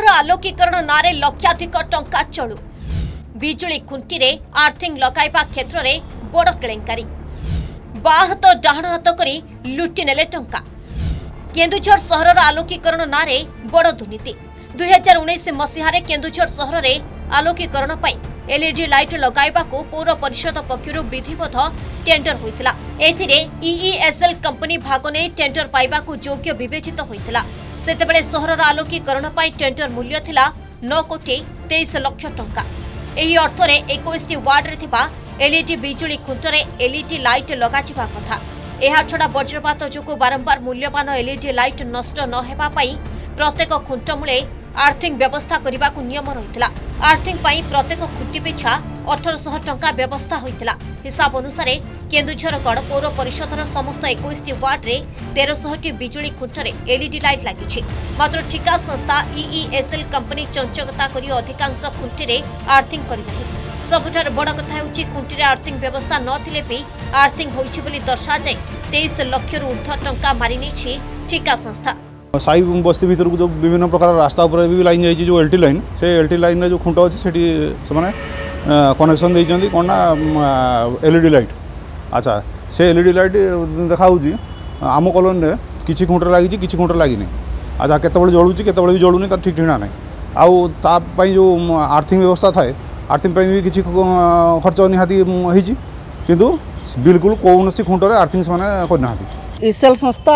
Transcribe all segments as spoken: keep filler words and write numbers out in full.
आलोकीकरण नारे लक्षाधिक टंका चलू बिजुली खुंटी रे आर्थिंग लगाइबा क्षेत्र रे बड़ केलेंकारी बाहात डाहण हाथ करी लुटि नेले टंका। केन्दुझर सहर आलोकीकरण नारे बड़ दुर्नीति। दुई हजार उन्नीस मसीह केन्दुझर सहर रे आलोकीकरण पाई एलईडी लाइट लगाइबा को पौर परिषद पक्षरु विधिवत टेंडर होइतिला। एथिरे ईईएसएल कंपनी भाग नै टेंडर पाइबा को योग्य विवेचित होइतिला। सेतेबेले सहर आलोकीकरण पाई टेंडर मूल्य थिला नौ कोटी तेईस लाख टंका। एही अर्थ रे इक्कीस वार्ड रे थिबा एलईडी बिजुली खुंटरे एलईडी लाइट लगाजिबा कथा। एहा छडा वज्रपात जोगु बारंबार मूल्यवान एलईडी लाइट नष्ट न हेबा पाई प्रत्येक खुंट मूले आर्थिंग व्यवस्था करने को नियम रही। आर्थिंग पाई प्रत्येक खुंटी पिछा अठारह सौ टंका व्यवस्था होइतिला। हिसाब अनुसार केन्दुझरगढ़ पौर परिषदर समस्त इक्कीस वार्ड रे तेरह सौ टी बिजुली खुंटरे एलईडी लाइट लगी। मात्र ठिका संस्था ईईएसएल कंपनी चंचकता करी अधिकांश खुंटी रे आर्थिंग करिनाही। सबुठार बड़ कथा होउछि खुंटी रे आर्थिंग व्यवस्था नथिले भी आर्थिंग होइछि बोली दर्शा जाय तेईस लाख रु ऊर्ध्व टंका मारि नेछि ठिका संस्था। साई बस्ती भीतर को जो विभिन्न प्रकार रास्ता उपर भी लाइन जाइए जो एलटी लाइन से एलटी लाइन रे जो खुंट अच्छी से कनेक्शन देइछन्ती कोन ना एलईडी लाइट। अच्छा से एलईडी लाइट देखा आम कॉलोनी रे किछि खुंटर लागि किछि खुंटर लागि नै। अच्छा केतबेले जळुछि केतबेले भी जळुनी तार ठीक ठिकाना नै। आउ ता पई जो आर्थिक व्यवस्था थाए आर्थिक पई भी किछि खर्च निहाती होइछि किंतु बिल्कुल कोनोसी खुंटर आर्थिक से माने करनाहाती। ईसेल संस्था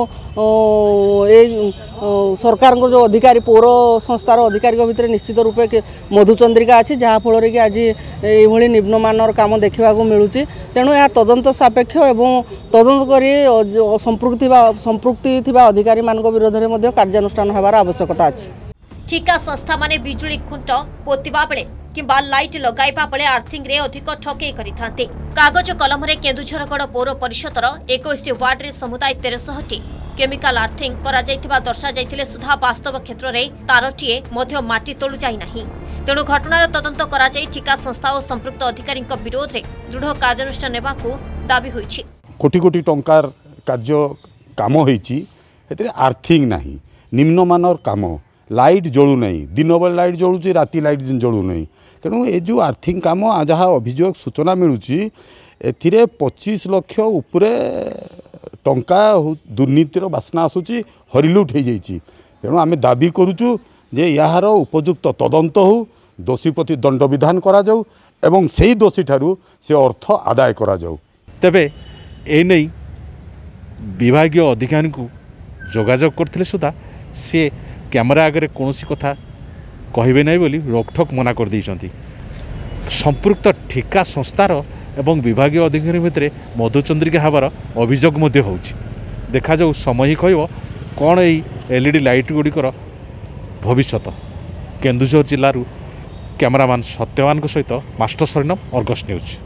ए सरकार जो अधिकारी पौर संस्थार अधिकारी भितर निश्चित रूपे मधुचंद्रिका अच्छी जहाँफल कि आज ये निम्नमानर काम देखा मिलूँ। तेणु यह तदंत सापेक्ष एवं तदंत कर संपृक्ति संपृक्ति अधिकारी मान विरोध में कार्यानुष्ठान होबार आवश्यकता अच्छी। ठिका संस्था माने बिजुली खुंट पोतिबा बेले किंबा लाइट लगाइबा बेले आर्थिंग रे अधिक ठकेई करिथांते। कागज कलम रे केन्दुझरगढ़ पौर परिषदर इक्कीस वार्ड रे समुदाय तेरह सौ टी केमिकल आर्थिंग करा जायतिबा दर्शा जायतिले सुधा वास्तव क्षेत्र रे तारटीए मध्य माटी तळु जाई नाही। तेणु घटनार तदंत करा जाय ठिका संस्था और संपृक्त अधिकारी विरोध रे दृढ़ कार्यानुष्ठान नेबाकू दाबी होईछि। कोटी कोटी टंकार कार्य काम होईछि एतरे आर्थिंग नाही निम्नमानर काम लाइट जळू नहीं दिन बेले लाइट जळुची राति लाइट जळू नहीं। तेणु ये जो आर्थिंग काम जहाँ अभियोग सूचना मिलूँ ए पच्चीस लक्ष उपरे टंका दुर्नीतिर बासना आसूची हरिलुट हो जाइए। तेणु आम दाबी करुचु जे यार उपयुक्त तदंत हो दोषी प्रति दंड विधान करा जाऊ एवं से दोषी ठारू से अर्थ आदाय करा जाऊ। तेबे ए नहीं विभागीय अधिकारी को जोगाजोग करथिले सुधा से कैमरा आगे कौन कथा कहबे नहीं बोली रोकठोक मना कर देइछंती। संपृक्त ठिका संस्थार एवं विभागीय अधिकारी भितर मधुचंद्रिका हबार अभियोग मध्य होउछि। देखा जाऊ समय ही कहब कौन यही एलईडी लाइट गुड़िकर भविष्य। केन्दुझर जिलूर कैमरामैन सत्यवान सहित मास्टर सरिनम अर्गस न्यूज।